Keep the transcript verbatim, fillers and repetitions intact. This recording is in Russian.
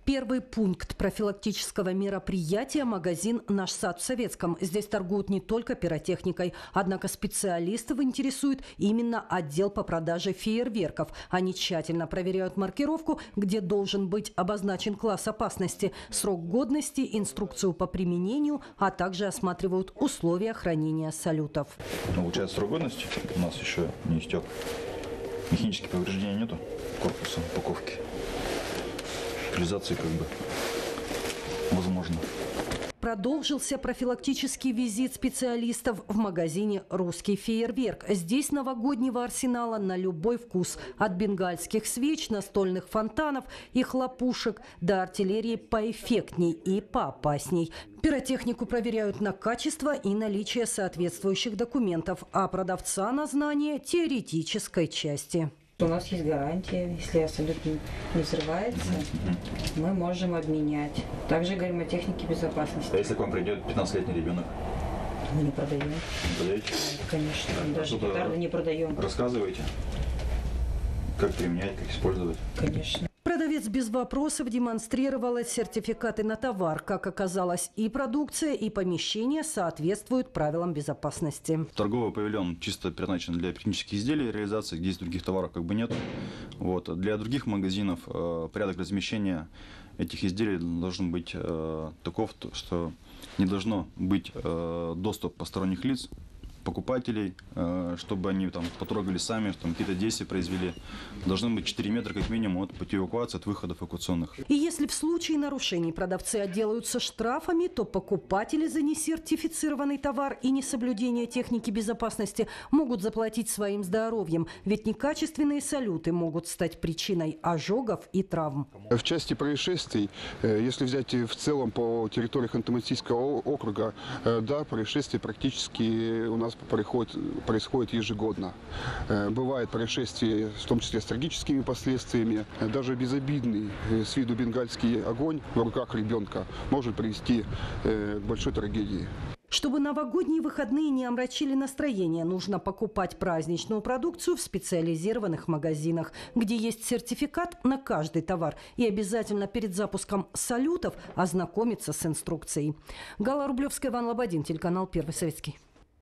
Первый пункт профилактического мероприятия – магазин «Наш сад» в Советском. Здесь торгуют не только пиротехникой, однако специалистов интересует именно отдел по продаже фейерверков. Они тщательно проверяют маркировку, где должен быть обозначен класс опасности, срок годности, инструкцию по применению, а также осматривают условия хранения салютов. Получается, срок годности у нас еще не истек. Механических повреждений нету корпуса, упаковки. Реализации как бы возможно. Продолжился профилактический визит специалистов в магазине «Русский фейерверк». Здесь новогоднего арсенала на любой вкус. От бенгальских свеч, настольных фонтанов и хлопушек до артиллерии поэффектней и поопасней. Пиротехнику проверяют на качество и наличие соответствующих документов, а продавца на знание теоретической части. У нас есть гарантия, если абсолютно не взрывается, мы можем обменять. Также говорим о технике безопасности. А если к вам придет пятнадцатилетний ребенок? Мы не продаем. Не продаете? Конечно, А даже петарды не продаем. Рассказываете, как применять, как использовать? Конечно. Продавец без вопросов демонстрировала сертификаты на товар. Как оказалось, и продукция, и помещение соответствуют правилам безопасности. Торговый павильон чисто предназначен для пиротехнических изделий реализации, здесь других товаров как бы нет. Вот. Для других магазинов э, порядок размещения этих изделий должен быть э, таков, что не должно быть э, доступ посторонних лиц, покупателей, чтобы они там потрогали сами, там какие-то действия произвели. Должно быть четыре метра как минимум от пути эвакуации, от выходов эвакуационных. И если в случае нарушений продавцы отделаются штрафами, то покупатели за несертифицированный товар и несоблюдение техники безопасности могут заплатить своим здоровьем. Ведь некачественные салюты могут стать причиной ожогов и травм. В части происшествий, если взять в целом по территории Ханты-Мансийского округа, да, происшествия практически у нас Происходит, происходит ежегодно. Бывают происшествия, в том числе с трагическими последствиями. Даже безобидный с виду бенгальский огонь в руках ребенка может привести к большой трагедии. Чтобы новогодние выходные не омрачили настроение, нужно покупать праздничную продукцию в специализированных магазинах, где есть сертификат на каждый товар. И обязательно перед запуском салютов ознакомиться с инструкцией. Галла Рублевская, Иван Лободин, телеканал Первый Советский.